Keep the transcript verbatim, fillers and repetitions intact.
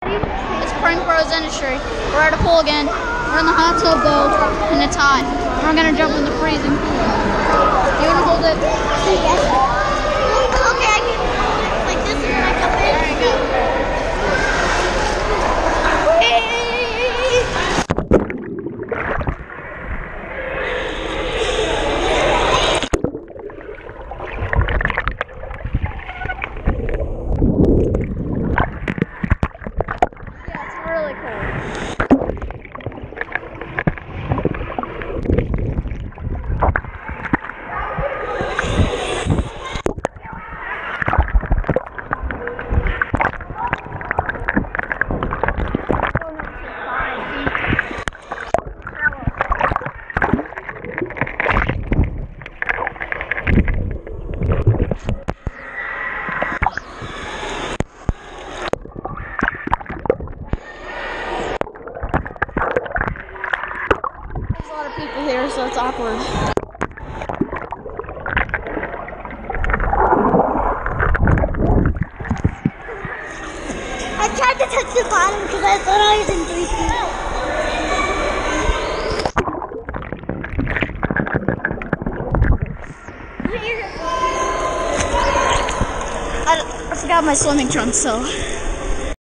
It's Prank Bros Industry. We're at a pool again. We're in the hot tub though, and it's hot. We're gonna jump in the freezing pool. You wanna hold it? Yes. Okay, I can hold it like this and then I jump in. There you go. There's a lot of people here, so it's awkward. I tried to touch the bottom because I thought I was in three feet. I, I forgot my swimming trunks, so.